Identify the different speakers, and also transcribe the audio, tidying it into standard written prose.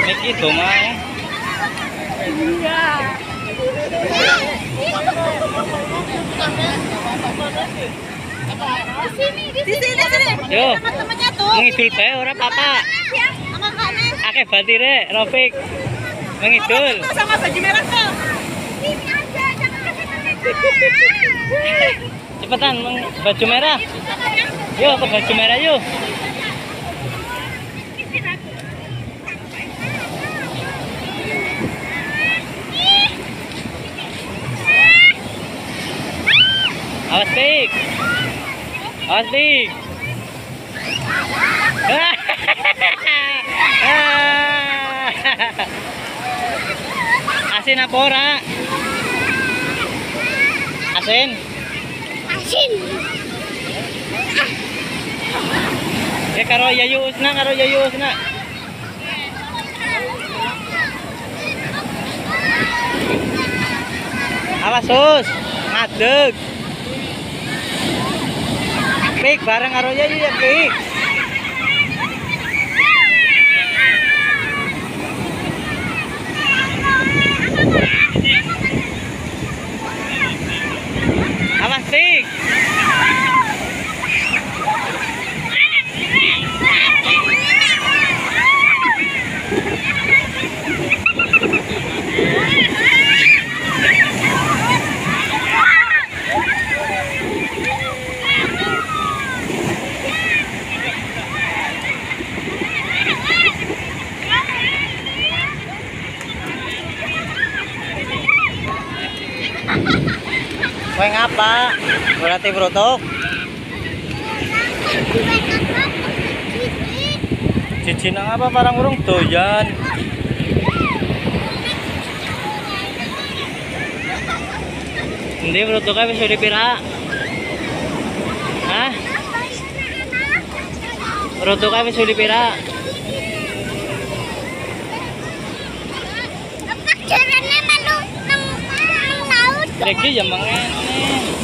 Speaker 1: Mek itu mah.
Speaker 2: Iya. Di sini.
Speaker 1: Yo.
Speaker 2: Teman-temannya tuh.
Speaker 1: Mengidul bae ora apa-apa.
Speaker 2: Sama Kane.
Speaker 1: Akeh batire, Rofik. Mengidul.
Speaker 2: Tuh sama baju merah tuh. Ini aja, jangan kasih.
Speaker 1: Cepetan baju merah. Yo ke baju merah yuk. Awas Pik. Awas Pik. Asin apa ora? Asin.
Speaker 2: Asin.
Speaker 1: Ya karo Yayu Usna. Awas Sus, ngadeg. Pik bareng karo Yayu ya Pik. Awas Pik. Kowe ngapa? Berarti brotok. Cici nang apa parang urung doyan. Endi brotoknya wis dipira? Hah? Brotoknya wis dipira?
Speaker 2: Apa caranya melu nang laut?
Speaker 1: Lagi ya mangene.